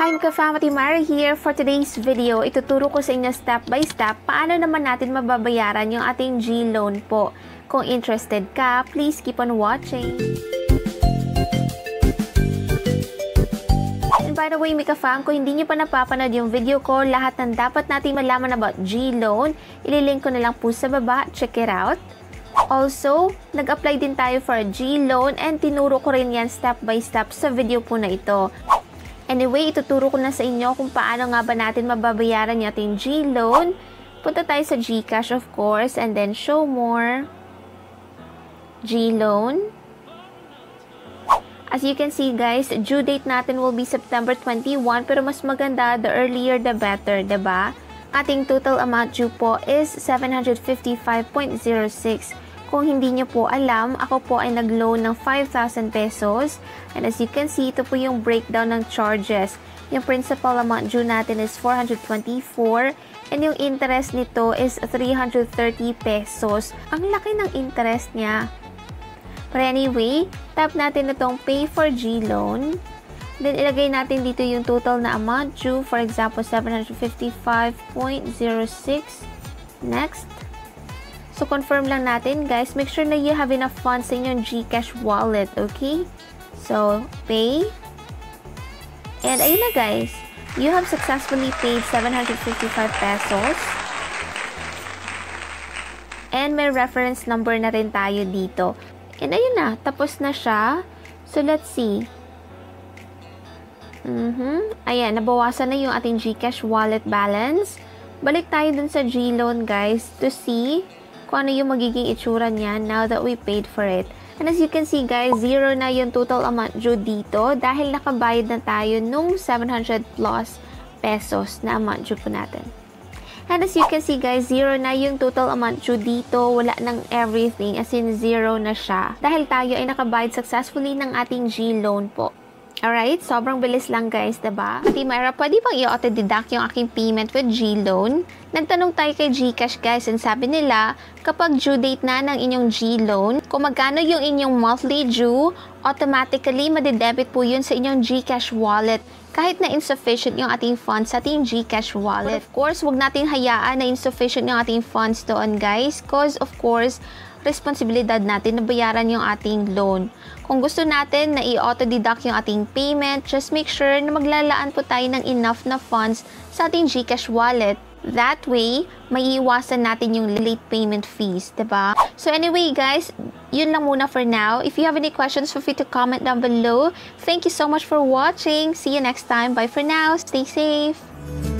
Hi, Family Mara here. For today's video, ituturo ko sa inyo step by step paano naman natin mababayaran yung ating G-loan po. Kung interested ka, please keep on watching. And by the way, Mika Fam, kung hindi nyo pa napapanood yung video ko, lahat ng dapat natin malaman about G-loan, ililink ko na lang po sa baba. Check it out. Also, nag-apply din tayo for a G-loan and tinuro ko rin yan step by step sa video po na ito. Anyway, ituturo ko na sa inyo kung paano nga ba natin mababayaran yung ating G-loan. Punta tayo sa GCash of course and then show more. G-loan. As you can see guys, due date natin will be September 21 pero mas maganda, the earlier the better, diba? Ating total amount due po is 755.06. Kung hindi nyo po alam, ako po ay nag-loan ng 5,000 pesos. And as you can see, ito po yung breakdown ng charges. Yung principal amount due natin is 424. And yung interest nito is 330 pesos. Ang laki ng interest niya. But anyway, tap natin itong pay for G-loan. Then ilagay natin dito yung total na amount due. For example, 755.06. Next. So, confirm lang natin, guys. Make sure na you have enough funds in your GCash wallet, okay? So, pay. And ayun na, guys. You have successfully paid 755 pesos. And may reference number na rin tayo dito. And ayun na, tapos na siya. So, let's see. Ayan, nabawasan na yung ating GCash wallet balance. Balik tayo dun sa G-loan, guys, to see kung ano yung magiging itsura niya now that we paid for it. And as you can see guys, zero na yung total amount due dito dahil nakabayad na tayo nung 700 plus pesos na amount due po natin. And as you can see guys, zero na yung total amount due dito, wala ng everything, as in zero na siya. Dahil tayo ay nakabayad successfully ng ating G-loan po. Alright, sobrang bilis lang guys, diba? Ate Myra, pwede bang i-auto-deduct yung aking payment with G-loan? Nagtanong tayo kay GCash guys and sabi nila, kapag due date na ng inyong G-loan, kung magkano yung inyong monthly due, automatically madidebit po yun sa inyong GCash wallet. Kahit na insufficient yung ating funds sa ating GCash wallet. But of course, wag natin hayaan na insufficient yung ating funds doon guys. Cause of course, responsibilidad natin na bayaran yung ating loan. Kung gusto natin na i-auto-deduct yung ating payment, just make sure na maglalaan po tayo ng enough na funds sa ating GCash wallet. That way, maiiwasan natin yung late payment fees, diba? So anyway guys, yun lang muna for now. If you have any questions, feel free to comment down below. Thank you so much for watching. See you next time. Bye for now. Stay safe.